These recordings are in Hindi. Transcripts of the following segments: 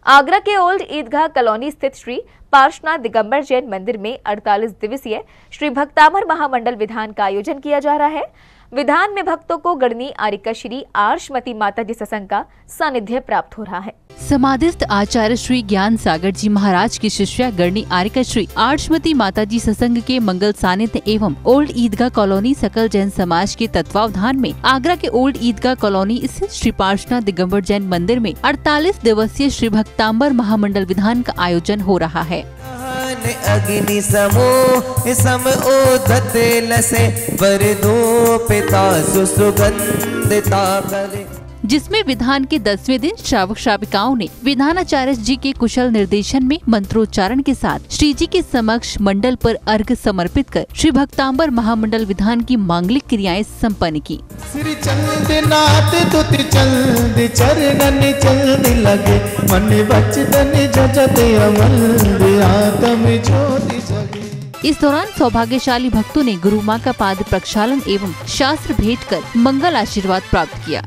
आगरा के ओल्ड ईदगाह कॉलोनी स्थित श्री पार्श्वनाथ दिगंबर जैन मंदिर में 48 दिवसीय श्री भक्तामर महामंडल विधान का आयोजन किया जा रहा है। विधान में भक्तों को गणनी आर्यिका श्री आर्षमती माता जी सत्संग का सानिध्य प्राप्त हो रहा है। समाधिस्थ आचार्य श्री ज्ञान सागर जी महाराज की शिष्या गणनी आर्यिका श्री आर्षमती माता जी सत्संग के मंगल सानिध्य एवं ओल्ड ईदगाह कॉलोनी सकल जैन समाज के तत्वावधान में आगरा के ओल्ड ईदगाह कॉलोनी स्थित श्री पार्श्वनाथ दिगंबर जैन मंदिर में 48 दिवसीय श्री भक्तांबर महामंडल विधान का आयोजन हो रहा है। अग्नि समूह सम ओदते लसे वरदो पिता सुगंधिता करे, जिसमें विधान के 10वें दिन श्रावक श्राविकाओं ने विधानाचार्य जी के कुशल निर्देशन में मंत्रोच्चारण के साथ श्री जी के समक्ष मंडल पर अर्घ समर्पित कर श्री भक्तांबर महामंडल विधान की मांगलिक क्रियाएं संपन्न की। श्री चंदनाथ तुति चंद चरणन चंद लगे मन बचतन जजते अमल आत्म ज्योति जगे। इस दौरान सौभाग्यशाली भक्तों ने गुरु माँ का पाद प्रक्षालन एवं शास्त्र भेंट कर मंगल आशीर्वाद प्राप्त किया।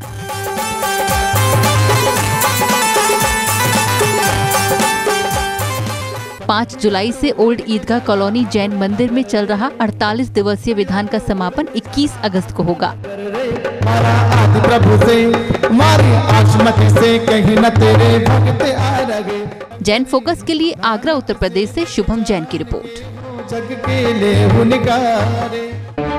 पाँच जुलाई से ओल्ड ईदगाह कॉलोनी जैन मंदिर में चल रहा 48 दिवसीय विधान का समापन 21 अगस्त को होगा। जैन फोकस के लिए आगरा उत्तर प्रदेश से शुभम जैन की रिपोर्ट। जग के लिए